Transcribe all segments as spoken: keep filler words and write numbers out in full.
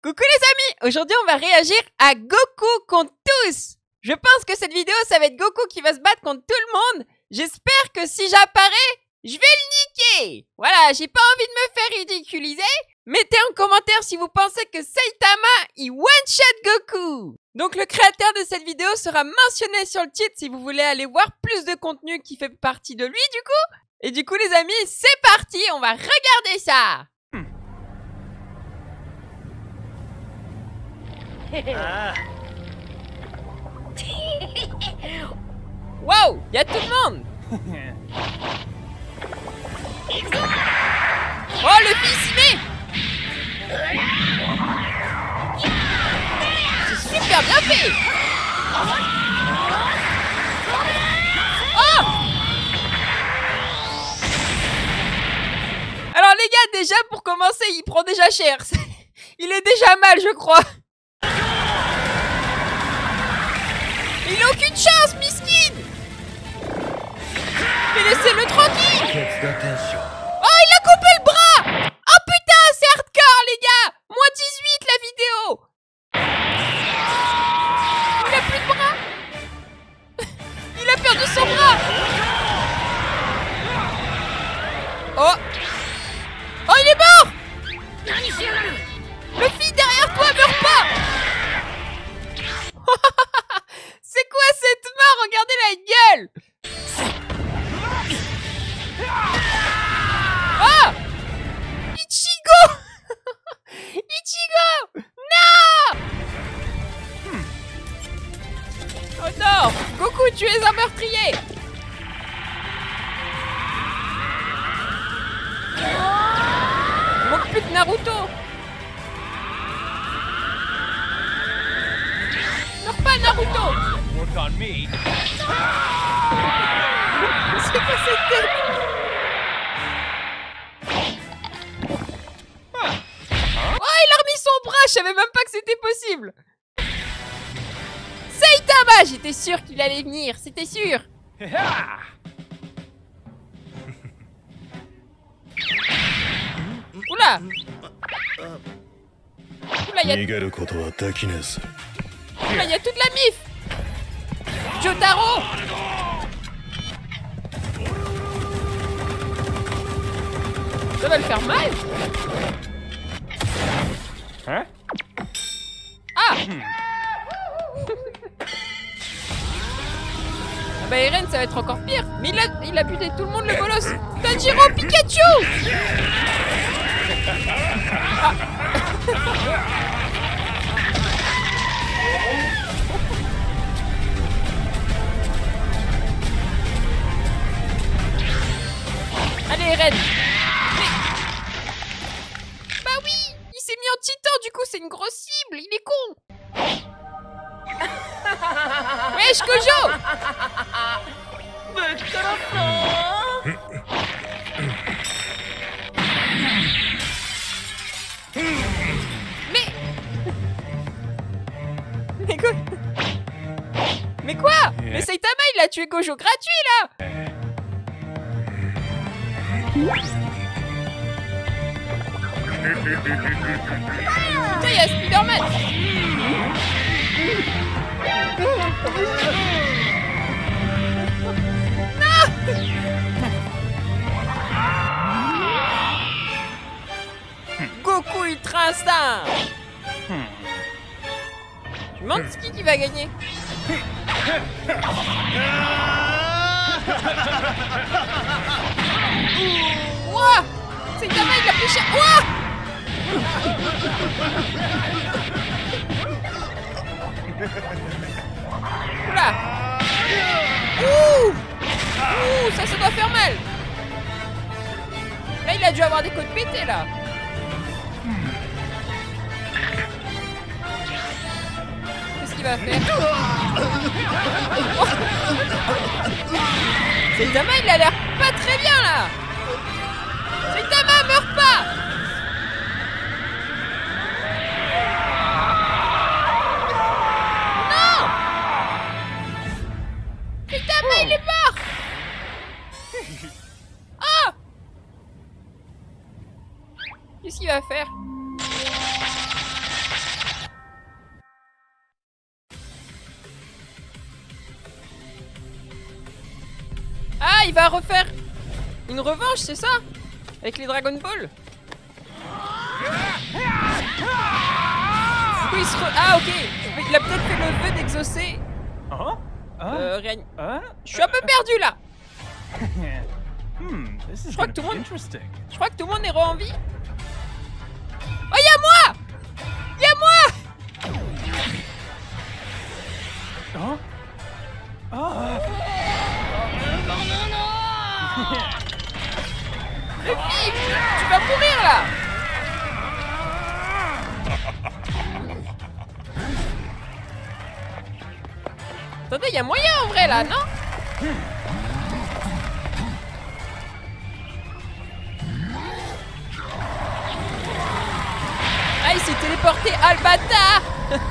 Coucou les amis, aujourd'hui on va réagir à Goku contre tous. Je pense que cette vidéo ça va être Goku qui va se battre contre tout le monde. J'espère que si j'apparais, je vais le niquer. Voilà, j'ai pas envie de me faire ridiculiser. Mettez en commentaire si vous pensez que Saitama il one-shot Goku. Donc le créateur de cette vidéo sera mentionné sur le titre si vous voulez aller voir plus de contenu qui fait partie de lui du coup. Et du coup les amis, c'est parti, on va regarder ça. Ah. Wow, y a tout le monde. Oh, le fils y met. C'est super bien fait. Oh. Alors les gars, déjà pour commencer, il prend déjà cher. Il est déjà mal, je crois. Il n'a aucune chance, miskin. Mais laissez-le tranquille. Oh, il a coupé le bras. Oh putain, c'est hardcore, les gars. moins dix-huit, la vidéo. Il a plus de bras. Il a perdu son bras. Oh. Oh, il est mort. Le fils derrière toi, meurt pas. C'est quoi cette mort? Regardez la gueule. Oh, Ichigo. Ichigo. Non. Oh non, Goku, tu es un meurtrier. Il manque plus que Naruto. Meurs pas, Naruto. C'est quoi cette tête? Oh, il a remis son bras, je savais même pas que c'était possible. Saitama, j'étais sûr qu'il allait venir, c'était sûr. Oula. Oula, il y a... Oula, il y a toute la mif. Jotaro. Ça va le faire mal. Hein? Ah. Ah bah Eren, ça va être encore pire. Mais il a, il a buté tout le monde, le bolos. Tanjiro, Pikachu. Ah. Allez Eren. Mais... Bah oui, il s'est mis en titan, du coup c'est une grosse cible, il est con. Wesh Gojo. Mais... Mais quoi? Mais quoi? Mais Saitama il a tué Gojo gratuit là. Putain, il y a Spider-Man. Non. Goku Ultra Instinct. Je me demande qui qui va gagner. Ouah, Saitama il a pris cher. Ouah. Oula. Ouh. Ouh, ça, ça doit faire mal. Là, il a dû avoir des côtes pétées, là. Qu'est-ce qu'il va faire? Oh. Saitama, il a l'air pas très bien, là. Saitama, meurs pas. Il est mort. Oh. Qu'est-ce qu'il va faire? il va refaire une revanche, c'est ça? Avec les Dragon Ball. Du coup, il se re... Ah, ok. Il a peut-être fait le vœu d'exaucer. Huh? Euh, réani- Uh? Je suis un peu perdu là. Hmm, this is Je crois gonna que tout be le monde- interesting. Je crois que tout le monde est re en vie. Oh, y'a moi! Y'a moi! Huh? Ah. Le fif! Tu vas mourir là! Attendez, y'a moyen en vrai là, non? Ah, il s'est téléporté, ah le bâtard!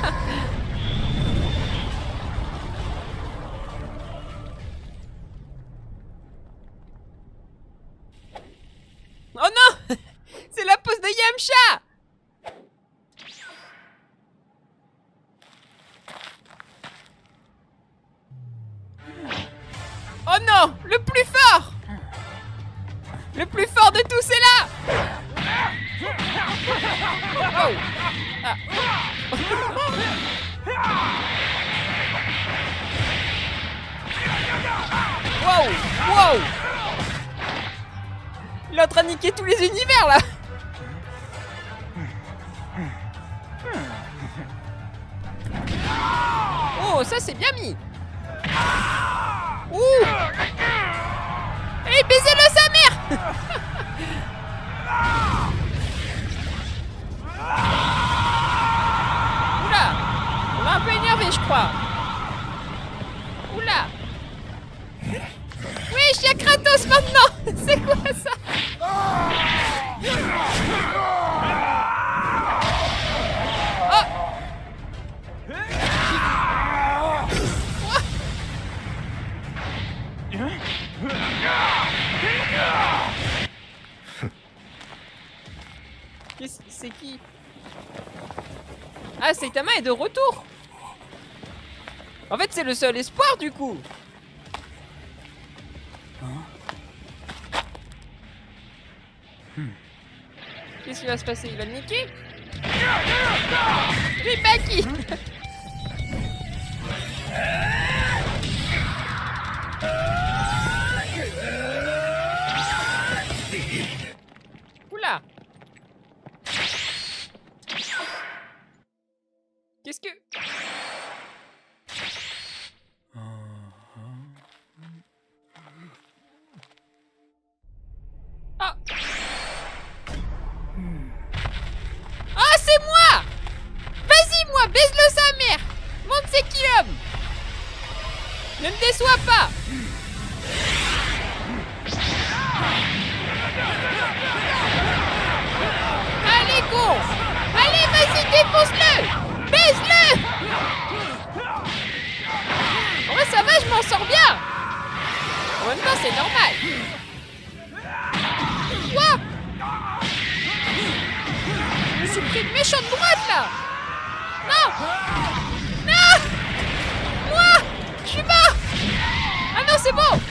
Oh non! C'est la pose de Yamcha! Oh non! Le plus fort! Le plus fort de tous est là! Oh! Ah. Wow! Wow! Il est en train de niquer tous les univers là! Oh, ça c'est bien mis! Ouh! Eh, baisez-le sa mère! Oula! On l'a un peu énervé, je crois. Oula! Oui, je suis à Kratos maintenant! C'est quoi ça? Oh! C'est qui? Ah, Saitama est de retour. En fait, c'est le seul espoir du coup. Qu'est-ce qui va se passer? Il va le niquer? Oui, Baki. Oula. Qu'est-ce que... Ah. Ah, c'est moi! Vas-y, moi, baise-le sa mère! Montre c'est qui l'homme! Ne me déçois pas! Allez, go! Allez, vas-y, défonce-le! Baise-le! En vrai, ça va, je m'en sors bien! En même temps, c'est normal. Quoi? Je me suis pris une méchante droite, là! Non! Non! Moi! Je suis mort! Ah non, c'est bon!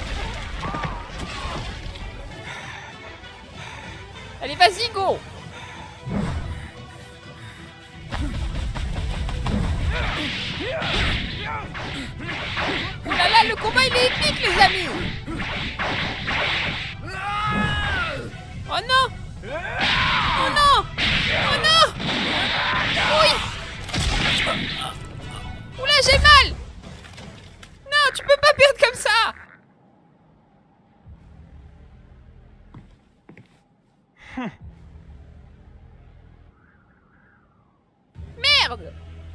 Allez, vas-y, go! Oh là là, le combat il est épique, les amis! Oh non! Oh non! Oh non! Oui! Oula, j'ai mal! Non, tu peux pas perdre comme ça! Merde!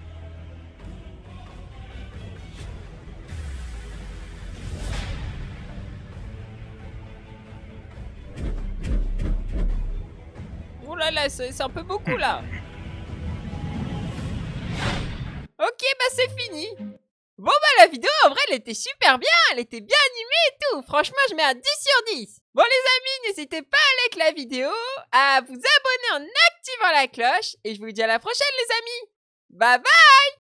Oh là là, c'est un peu beaucoup là. Ok, bah c'est fini. Bon bah la vidéo en vrai elle était super bien, elle était bien animée et tout. Franchement je mets un dix sur dix. Bon les amis, n'hésitez pas à liker la vidéo, à vous abonner en activant la cloche. Et je vous dis à la prochaine les amis. Bye bye.